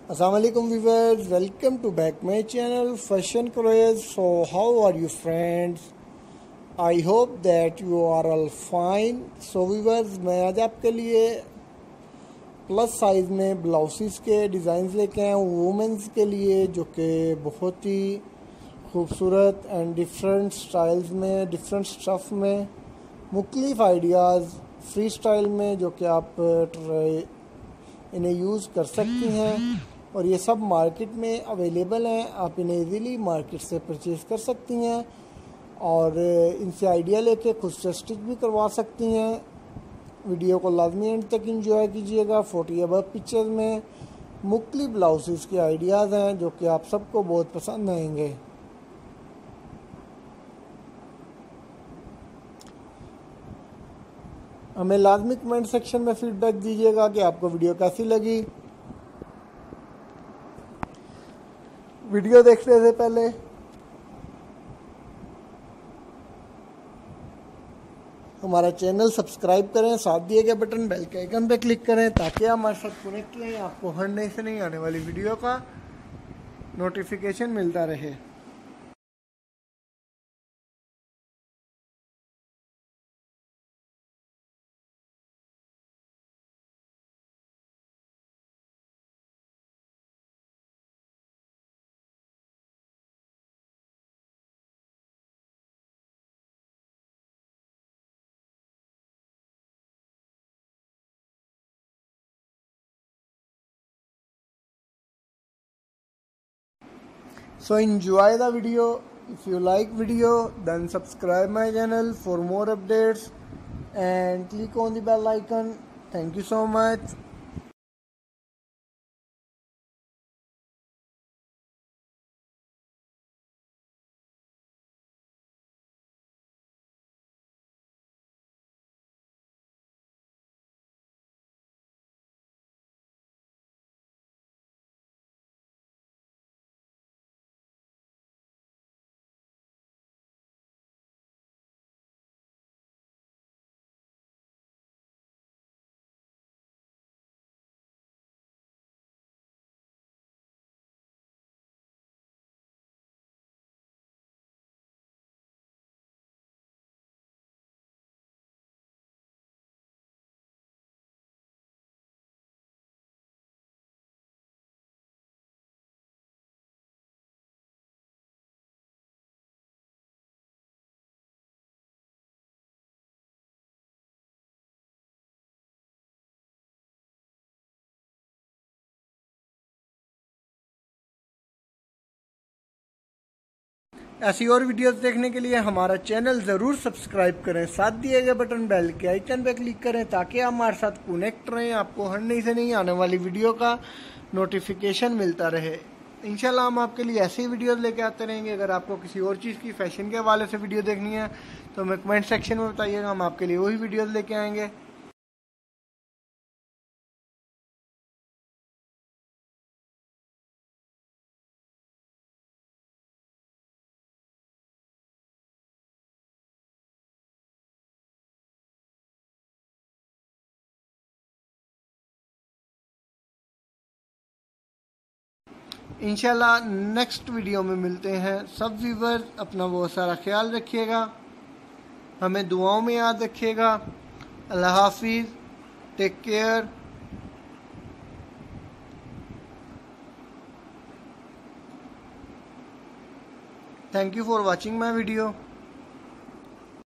Assalamualaikum viewers, welcome to back my channel Fashion Craze. So how are you friends? I hope that you are all fine. So viewers, मैं आज आपके लिए plus size में ब्लाउसेस के designs लेके आया हूँ वुमेंस के लिए, जो कि बहुत ही खूबसूरत एंड डिफरेंट स्टाइल्स में, डिफरेंट स्टफ़ में, मुख्तलिफ आइडियाज़ फ्री स्टाइल में, जो कि आप इन्हें यूज़ कर सकती हैं और ये सब मार्केट में अवेलेबल हैं। आप इन्हें इजीली मार्केट से परचेज़ कर सकती हैं और इनसे आइडिया लेके खुद से स्टिच भी करवा सकती हैं। वीडियो को लाजमी एंड तक एंजॉय कीजिएगा। 40 अबव पिक्चर्स में मुख्तलिफ ब्लाउसेस के आइडियाज़ हैं जो कि आप सबको बहुत पसंद आएंगे। हमें लाजमी कमेंट सेक्शन में फीडबैक दीजिएगा कि आपको वीडियो कैसी लगी। वीडियो देखने से पहले हमारा चैनल सब्सक्राइब करें, साथ दिए गए बटन बेल के आइकन पे क्लिक करें ताकि हमारे साथ कनेक्ट रहें, आपको हर नई से नहीं आने वाली वीडियो का नोटिफिकेशन मिलता रहे। So enjoy the video. If you like video, then subscribe my channel for more updates and click on the bell icon. Thank you so much. ऐसी और वीडियोस देखने के लिए हमारा चैनल ज़रूर सब्सक्राइब करें, साथ दिए गए बटन बेल के आइकन पर क्लिक करें ताकि आप हमारे साथ कनेक्ट रहें, आपको हर नई से नहीं आने वाली वीडियो का नोटिफिकेशन मिलता रहे। इंशाल्लाह हम आपके लिए ऐसी वीडियोस लेके आते रहेंगे। अगर आपको किसी और चीज़ की फैशन के हवाले से वीडियो देखनी है तो हमें कमेंट सेक्शन में बताइएगा, हम आपके लिए वही वीडियोज़ लेके आएँगे। इंशाल्लाह नेक्स्ट वीडियो में मिलते हैं। सब व्यूवर्स अपना बहुत सारा ख्याल रखिएगा, हमें दुआओं में याद रखिएगा। अल्लाह हाफिज़, take care. Thank you for watching my video.